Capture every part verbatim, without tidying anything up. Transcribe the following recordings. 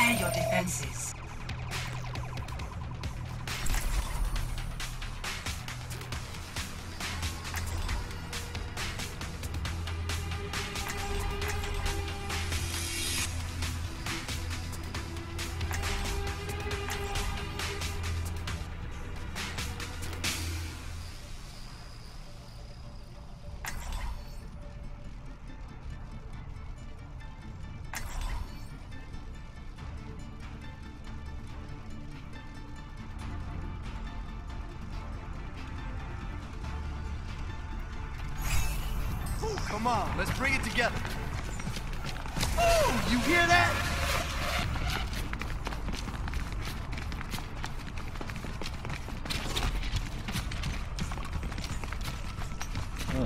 Prepare your defenses. Come on, let's bring it together. Oh, you hear that? Huh.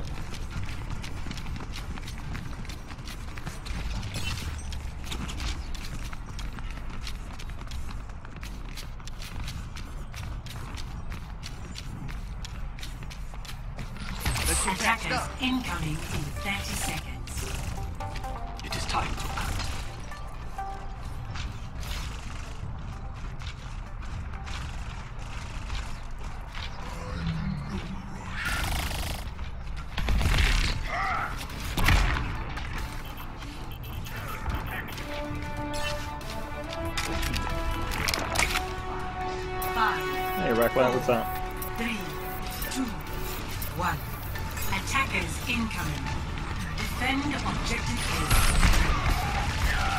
Let's get patched Attackers up. incoming in thirty seconds. It is time to act. Five, Hey, Reckless, what's up? three, two, one. Attackers incoming. Defend objective A.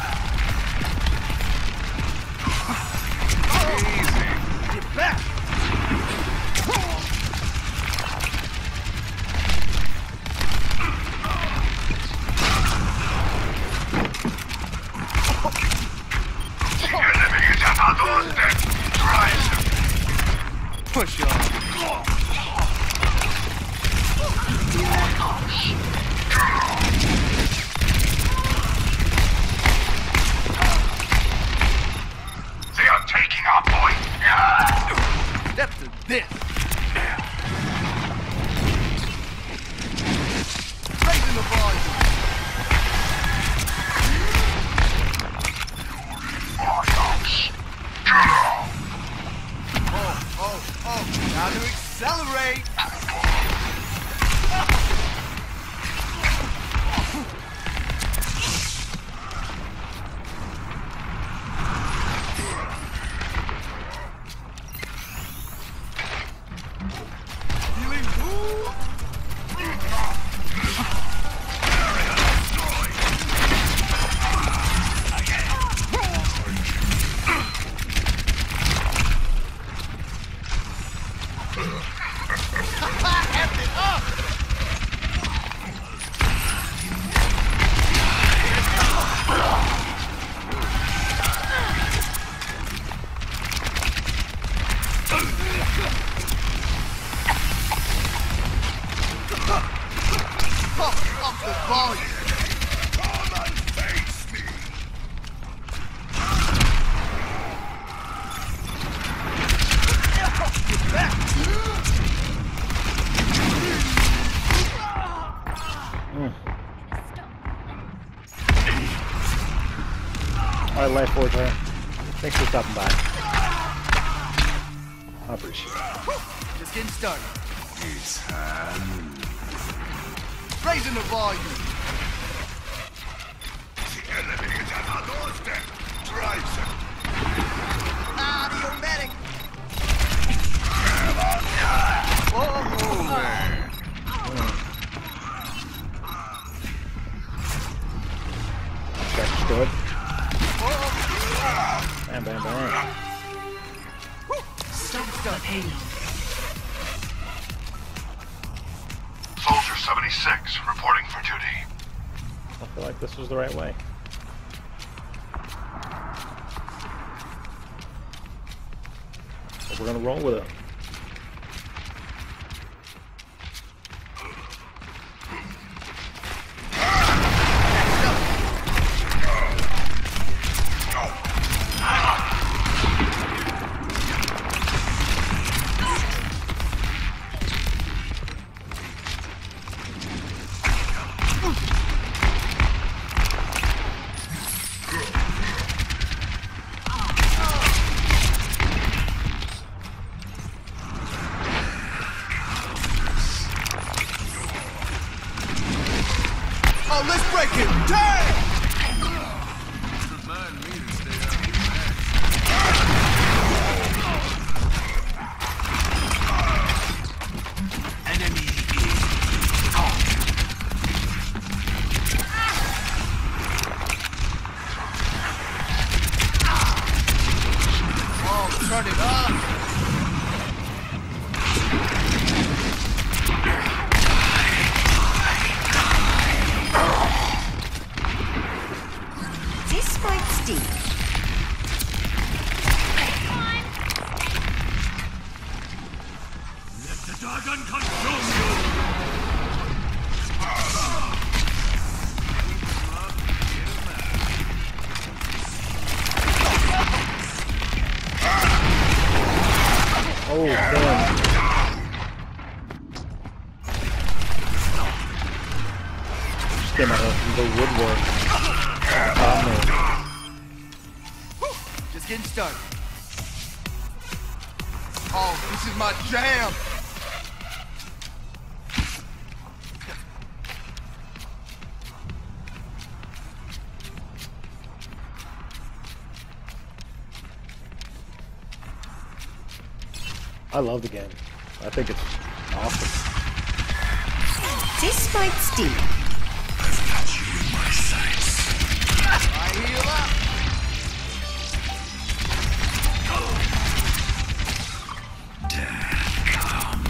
Get back! Push on. They are taking our point. Step to this. Raising the volume. Oh, oh, oh. Now to accelerate. Feeling cool? F it up! Pump up the volume. Come and face me. Get back. Alright, Life Forger. Thanks for stopping by. I appreciate it. Just getting started. Raising the volume. The enemy is at our doorstep. Drive them. Ah, the medic. Oh, Check destroyed. oh. Bam, bam, bam. Stop the payload. Soldier seventy-six reporting for duty. I feel like this was the right way. But we're gonna roll with it. Oh, let's break it! Damn! Enemy is gone. Oh, turn it up! This might sting. Let the dragon consume you! Oh, damn. Just came out of the woodwork. Oh, Just getting started. Oh, this is my jam! I love the game. I think it's awesome. This might sting. I've got you in my sights. I heal up! Death comes.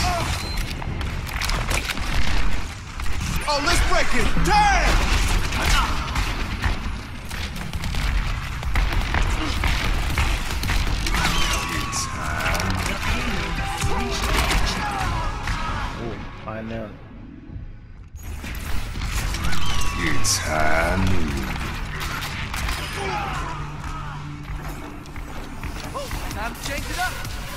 Oh, let's break it! Damn! I know. It's high noon. Time to change it up!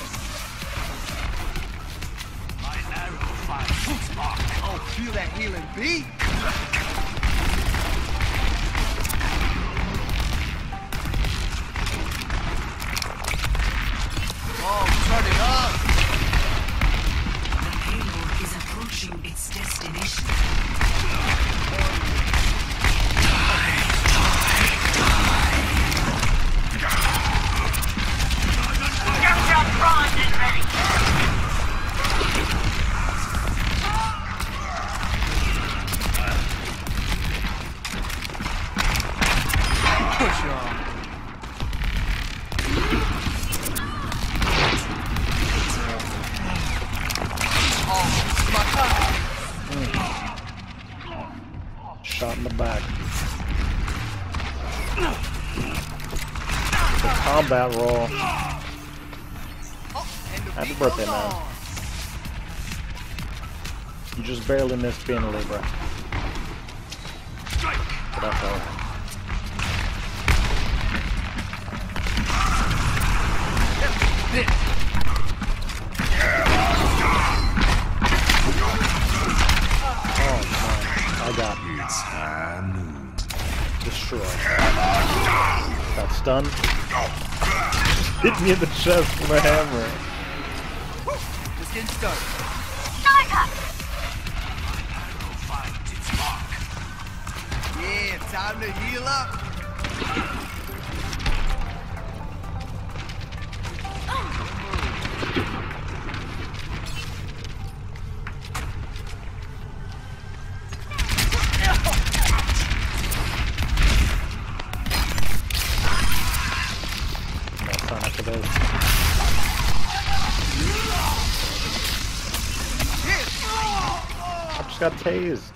My arrow finds mark. Oh, feel that healing beat! Oh, turn it up! The payload is approaching its destination. Push on. Oh, this is my time. Shot in the back. The combat roll. Oh, and the Happy beat birthday, goes man. on. You just barely missed being a Libra. But that's all. This. Oh, man. I got It's high noon. destroyed. Got stunned. Hit me in the chest with a hammer. Just getting started. Finds its mark. Yeah, time to heal up. No sign after this. I just got tased.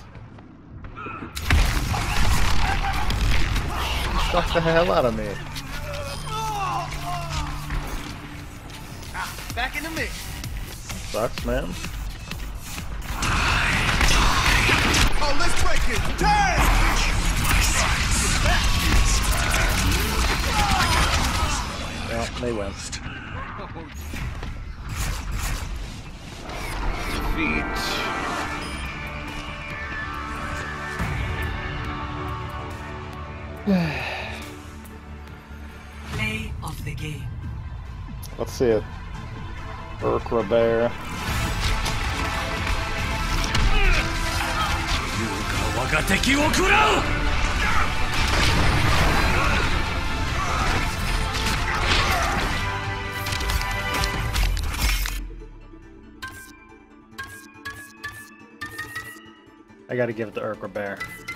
Shocked the hell out of me. Ah, back in the mix. Sucks, man. Oh, let's break it. Damn! Well, they win. Defeat. Play of the game. Let's see it. Urk Bear. Yuga が敵を食らう。 I gotta give it to Urkel Bear.